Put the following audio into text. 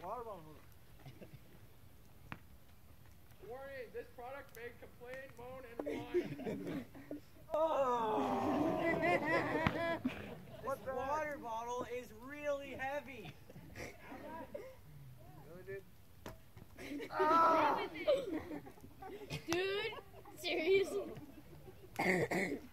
water bottle. Warning, this product may complain, moan, and whine. Oh! This water bottle is really heavy. Really, dude? Dude, seriously?